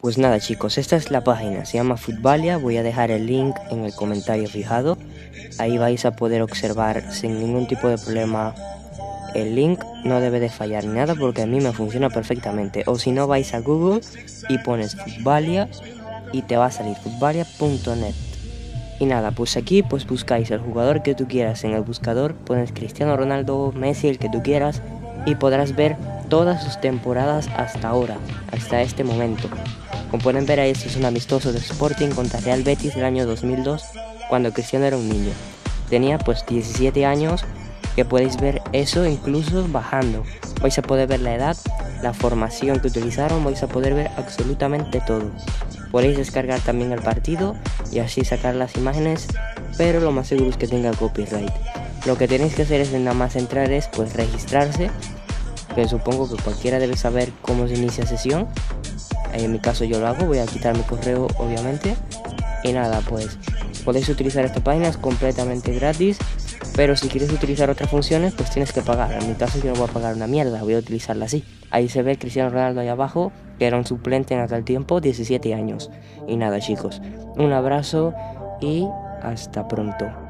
Pues nada chicos, esta es la página, se llama Futbalia, voy a dejar el link en el comentario fijado. Ahí vais a poder observar sin ningún tipo de problema el link, no debe de fallar ni nada porque a mí me funciona perfectamente. O si no, vais a Google y pones Futbalia y te va a salir futbalia.net. Y nada, pues aquí pues buscáis el jugador que tú quieras en el buscador, pones Cristiano Ronaldo, Messi, el que tú quieras, y podrás ver todas sus temporadas hasta ahora, hasta este momento. Como pueden ver ahí, esto es un amistoso de Sporting contra Real Betis del año 2002, cuando Cristiano era un niño. Tenía pues 17 años, que podéis ver eso incluso bajando. Vais a poder ver la edad, la formación que utilizaron, vais a poder ver absolutamente todo. Podéis descargar también el partido y así sacar las imágenes, pero lo más seguro es que tenga copyright. Lo que tenéis que hacer es nada más entrar es pues registrarse, que supongo que cualquiera debe saber cómo se inicia sesión. En mi caso yo lo hago, voy a quitar mi correo obviamente. Y nada, pues podéis utilizar esta página, es completamente gratis. Pero si quieres utilizar otras funciones, pues tienes que pagar. En mi caso yo no voy a pagar una mierda, voy a utilizarla así. Ahí se ve Cristiano Ronaldo ahí abajo, que era un suplente en aquel tiempo, 17 años. Y nada chicos, un abrazo y hasta pronto.